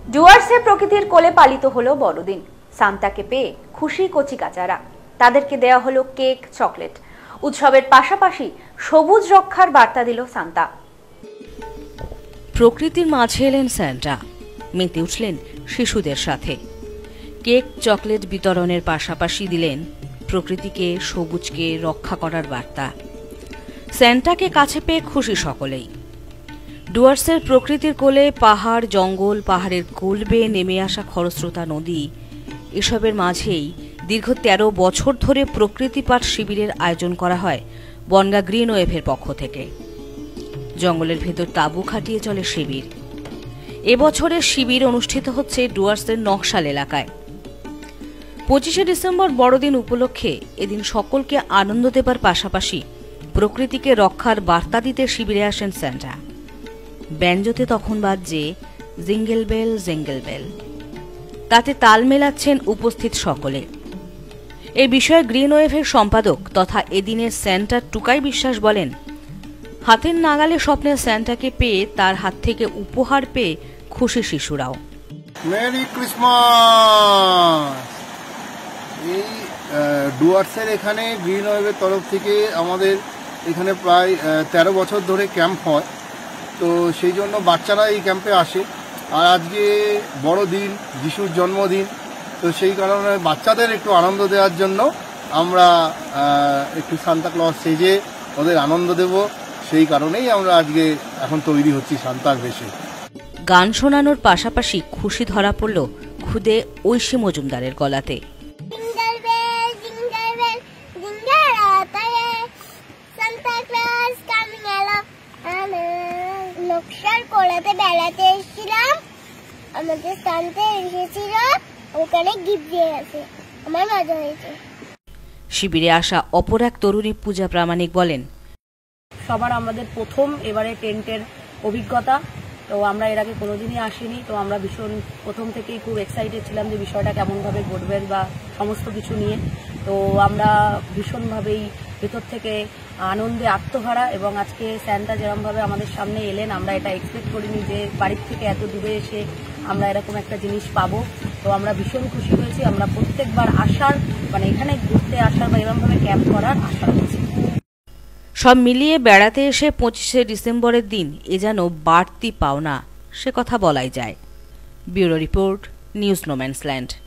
ডুয়ার্সে প্রকৃতির কোলে পালিত হলো বড়দিন। সান্তাকে পেয়ে খুশি কচিকাচারা, তাদেরকে দেয়া হলো কেক, চকলেট। উৎসবের পাশাপাশি সবুজ রক্ষার বার্তা দিল সান্তা। প্রকৃতির মাঝে এলেন সান্টা, মেতে উঠলেন শিশুদের সাথে। কেক, চকলেট বিতরণের পাশাপাশি দিলেন প্রকৃতিকে, সবুজকে রক্ষা করার বার্তা। সান্টাকে কাছে পেয়ে খুশি সকলেই। ডুয়ার্সের প্রকৃতির কোলে পাহাড়, জঙ্গল, পাহাড়ের কোল বেয়ে নেমে আসা খরস্রোতা নদী, এসবের মাঝেই দীর্ঘ ১৩ বছর ধরে প্রকৃতি পাঠ শিবিরের আয়োজন করা হয় বনগা গ্রিন ওয়েভের পক্ষ থেকে। জঙ্গলের ভেতর তাঁবু খাটিয়ে চলে শিবির। এবছরের শিবির অনুষ্ঠিত হচ্ছে ডুয়ার্সের নকশাল এলাকায়। ২৫শে ডিসেম্বর বড়দিন উপলক্ষে এদিন সকলকে আনন্দ দেবার পাশাপাশি প্রকৃতিকে রক্ষার বার্তা দিতে শিবিরে আসেন সান্টা। ব্যঞ্জতে তখন বাজছে জিঙ্গেল বেল জিঙ্গেল বেল, তাতে তাল মেলাচ্ছেন উপস্থিত সকলে। এই বিষয়ে গ্রিন ওয়েভের সম্পাদক তথা এদিনের সান্টা টুকাই বিশ্বাস বলেন, হাতের নাগালে স্বপ্নের সান্টাকে পেয়ে তার হাত থেকে উপহার পেয়ে খুশি শিশুরাও। Merry Christmas. এই ডুয়ার্সের এখানে গ্রিন ওয়েভের তরফ থেকে আমাদের এখানে প্রায় ১৩ বছর ধরে ক্যাম্প হয়, তো সেই জন্য বাচ্চারা এই ক্যাম্পে আসে। আর আজকে বড় দিন, যিশুর জন্মদিন, তো সেই কারণে বাচ্চাদের একটু আনন্দ দেওয়ার জন্য আমরা একটু সান্তা ক্লজ সেজে ওদের আনন্দ দেব, সেই কারণেই আমরা আজকে এখন তৈরি হচ্ছি সান্তার বেশে। গান শোনানোর পাশাপাশি খুশি ধরা পড়ল খুদে ঐশী মজুমদারের গলাতে। বেড়াতে এসেছিলাম, আমাদের সান্তা এসেছিল, ওখানে গিফট দিয়ে গেছে, আমার মজা হয়েছে। শিবিরে আসা অপর এক তরুণী পূজা প্রামাণিক বলেন, সবার আমাদের প্রথম এবারে টেন্টের অভিজ্ঞতা, তো আমরা এর আগে কোনোদিনই আসিনি, তো আমরা ভীষণ প্রথম থেকেই খুব এক্সাইটেড ছিলাম যে বিষয়টা কেমনভাবে ঘটবে বা সমস্ত কিছু নিয়ে। তো আমরা ভীষণভাবেই ভেতর থেকে আনন্দে আত্মহারা, এবং আজকে সান্টা যেরকমভাবে আমাদের সামনে এলেন, আমরা এটা এক্সপেক্ট করিনি যে বাড়ির থেকে এত দূরে এসে আমরা এরকম একটা জিনিস পাবো। তো আমরা ভীষণ খুশি হয়েছি। আমরা প্রত্যেকবার আসার, মানে এখানে ঘুরতে আসার বা এরকমভাবে ক্যাম্প করার আশা করছি। সব মিলিয়ে বেড়াতে এসে ২৫শে ডিসেম্বরের দিন এ যেন বাড়তি পাওনা, সে কথা বলাই যায়। Bureau report, news no man's land.